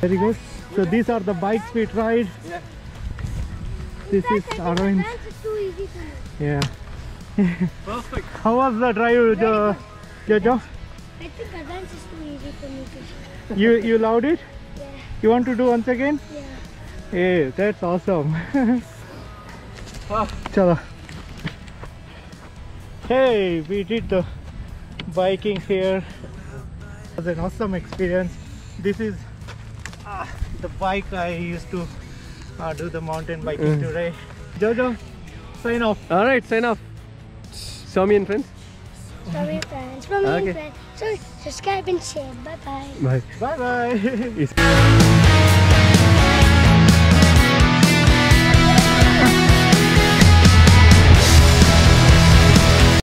Very good. So these are the bikes we tried. Yeah. This is orange. It's too easy for me. Yeah. Perfect. How was the drive, Jojo? I think advance is too easy for me to. You loved it? Yeah. You want to do once again? Yeah. Hey, that's awesome. Ah. Chala. Hey, we did the biking here. It was an awesome experience. This is the bike I used to do the mountain biking today. Jojo, sign off. Alright, sign off. Show me and friends. From your friends. From your friends. So subscribe and share. Bye bye. Bye. Bye bye.